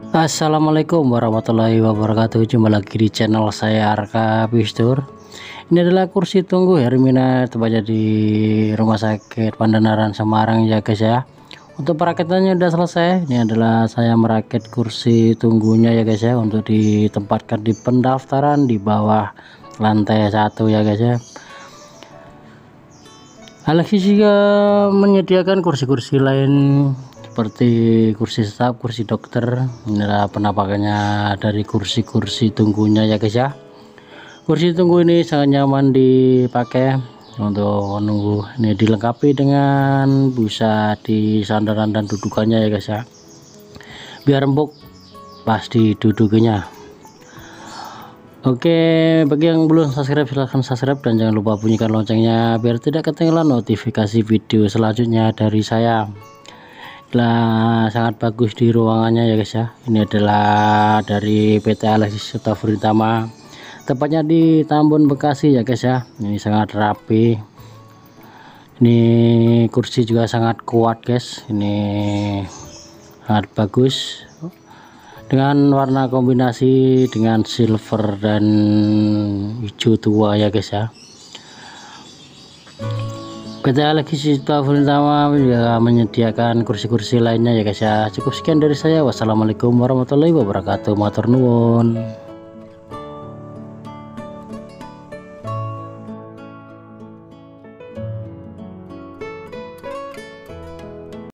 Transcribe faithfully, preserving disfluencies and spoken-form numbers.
Assalamualaikum warahmatullahi wabarakatuh. Jumpa lagi di channel saya Arka Pistur. Ini adalah kursi tunggu Hermina, tepatnya di Rumah Sakit Pandanaran Semarang ya guys ya. Untuk perakitannya udah selesai. Ini adalah saya merakit kursi tunggunya ya guys ya, untuk ditempatkan di pendaftaran di bawah lantai satu ya guys ya. Alexis juga menyediakan kursi-kursi lain seperti kursi staf, kursi dokter. Inilah penampakannya dari kursi-kursi tunggunya ya guys ya. Kursi tunggu ini sangat nyaman dipakai untuk menunggu. Ini dilengkapi dengan busa di sandaran dan dudukannya ya guys ya, biar empuk pas didudukinya. Oke, bagi yang belum subscribe silahkan subscribe dan jangan lupa bunyikan loncengnya biar tidak ketinggalan notifikasi video selanjutnya dari saya. Adalah sangat bagus di ruangannya ya guys ya. Ini adalah dari P T Alexis Utama, tepatnya di Tambun Bekasi ya guys ya. Ini sangat rapi. Ini kursi juga sangat kuat guys. Ini sangat bagus dengan warna kombinasi dengan silver dan hijau tua ya guys ya. P T Alexis Utama juga menyediakan kursi-kursi lainnya ya guys ya. Cukup sekian dari saya. Wassalamualaikum warahmatullahi wabarakatuh. Matur nuwun.